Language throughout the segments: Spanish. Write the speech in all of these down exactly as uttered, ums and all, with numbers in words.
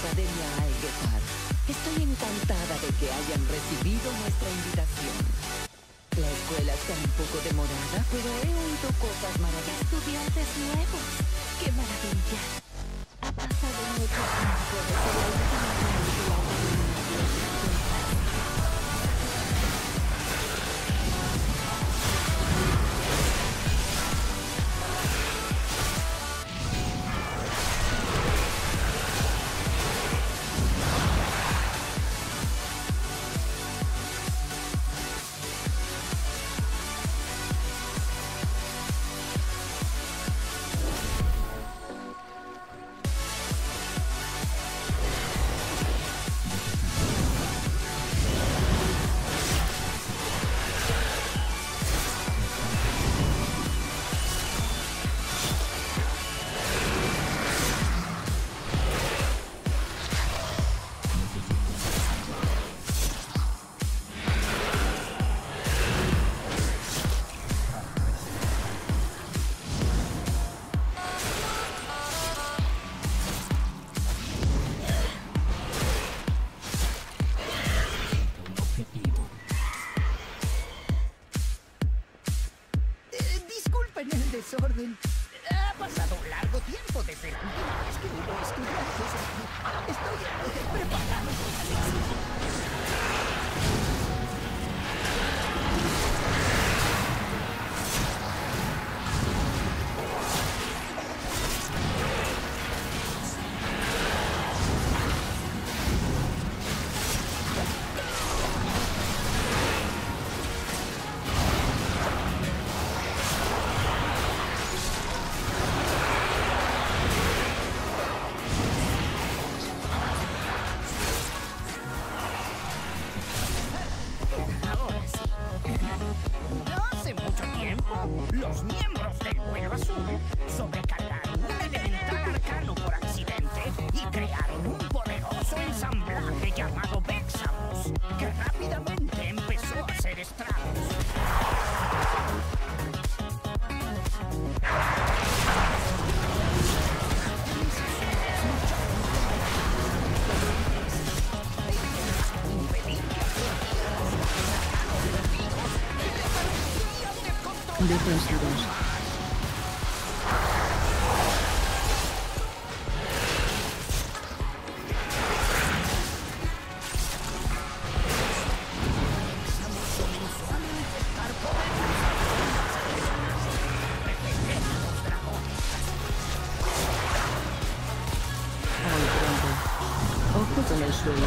Academia Aegetar. Estoy encantada de que hayan recibido nuestra invitación. La escuela está un poco demorada, pero he oído cosas maravillosas. Estudiantes nuevos. ¡Qué maravilla! Ha pasado mucho tiempo desde la última vez que la Academia desorden. Ha pasado un largo tiempo desde la última vez que hubo estudiantes aquí. Estoy eh, preparado para la lección. Los miembros del Vuelo Azul sobrecargaron un elemental arcano por accidente y crearon un poderoso ensamblaje llamado Vexamos, que rápidamente empezó a hacer estragos. Defensivos. Ojo con el suelo.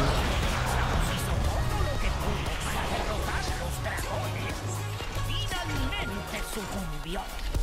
Sucumbió.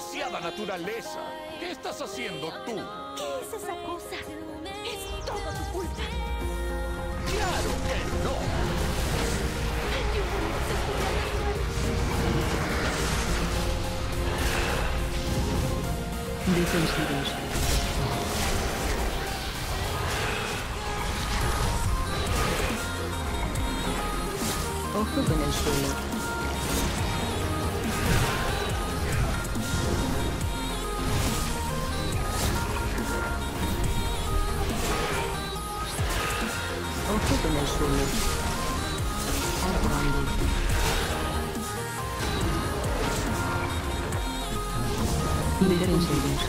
demasiada naturaleza. ¿Qué estás haciendo tú? ¿Qué es esa cosa? Es todo tu culpa. ¡Claro que no! Yo no sé Defensivos. Ojo con el suelo. Ojo con el suelo. Armando. Defensivos.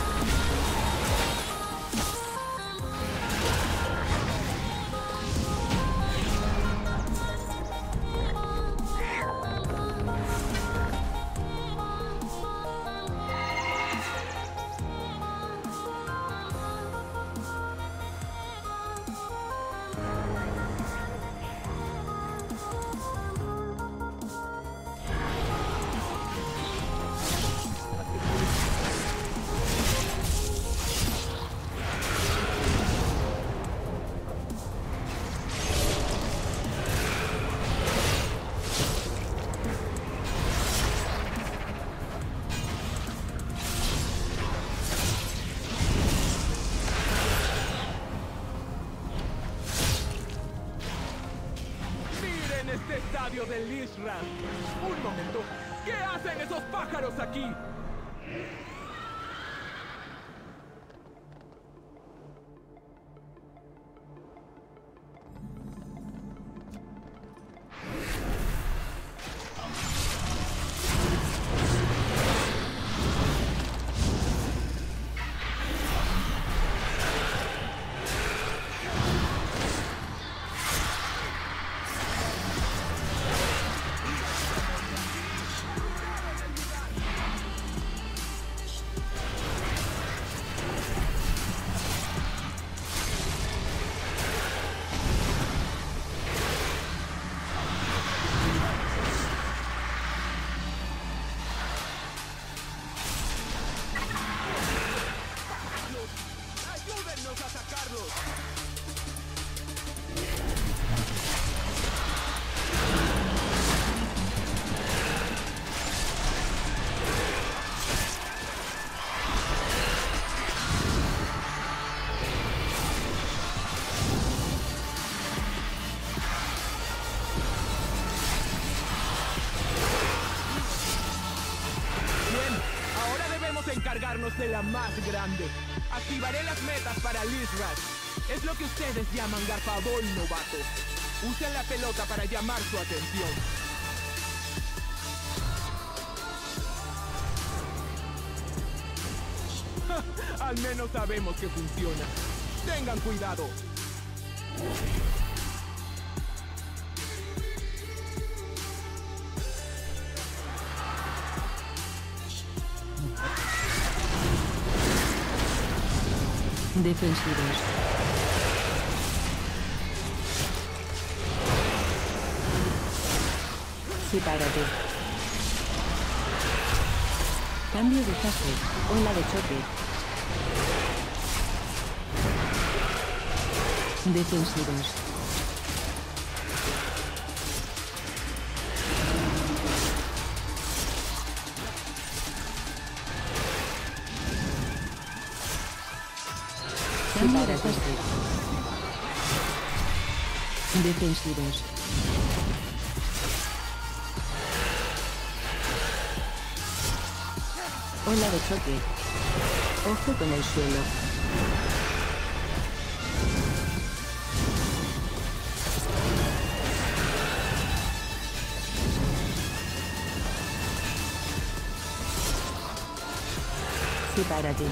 Este estadio del Israel. Un momento. ¿Qué hacen esos pájaros aquí? ¡Ayúdennos a sacarlos! Bien, ahora debemos encargarnos de la más grande. Activaré las metas para Lizrat. Es lo que ustedes llaman garfabol, novato. Usen la pelota para llamar su atención. Al menos sabemos que funciona. Tengan cuidado. Defensivos. Sepárate. Cambio de fase. Ola de choque. Defensivos. Cambio de fase. Defensivos. Ola de choque. Ojo con el suelo. Sepárate.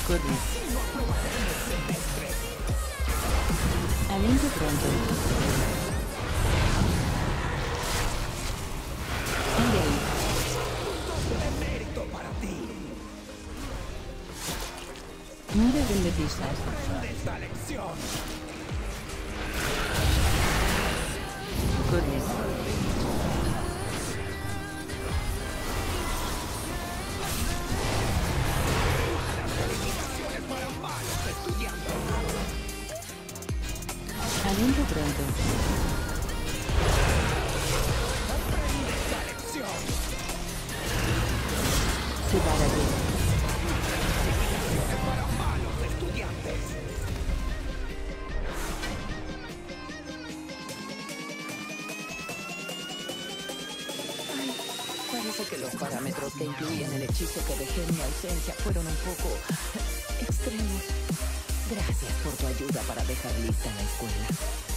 Corre. Aliento pronto. Sigue ahí. De mérito para ti. No deben de pisar. Esta lección. Corre. Para malos estudiantes. Aliento pronto. Aprende esta lección. Sepárate. Para malos estudiantes. Ay, parece que los parámetros que incluían el hechizo que dejé en mi ausencia fueron un poco extremos. Gracias por tu ayuda para dejar lista la escuela.